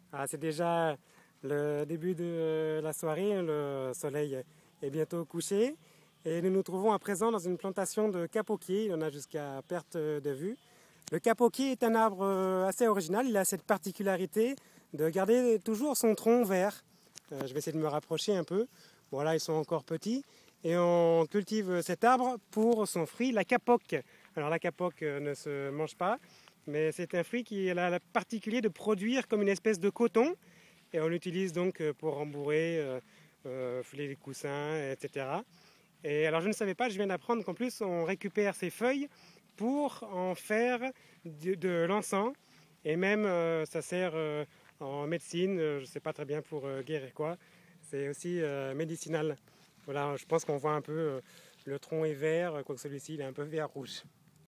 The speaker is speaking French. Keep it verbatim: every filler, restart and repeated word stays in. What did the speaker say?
Ah, c'est déjà le début de la soirée, le soleil est bientôt couché et nous nous trouvons à présent dans une plantation de capoquiers, il y en a jusqu'à perte de vue. Le capoquier est un arbre assez original, il a cette particularité de garder toujours son tronc vert. Euh, je vais essayer de me rapprocher un peu. Bon là ils sont encore petits et on cultive cet arbre pour son fruit, la capoque. Alors la capoque ne se mange pas, mais c'est un fruit qui a la particularité de produire comme une espèce de coton et on l'utilise donc pour rembourrer euh, euh, les coussins, et cetera. Et alors je ne savais pas, je viens d'apprendre qu'en plus on récupère ces feuilles pour en faire de, de l'encens et même euh, ça sert euh, en médecine, euh, je ne sais pas très bien pour euh, guérir quoi, c'est aussi euh, médicinal. Voilà, je pense qu'on voit un peu euh, le tronc est vert, quoique celui-ci il est un peu vert rouge.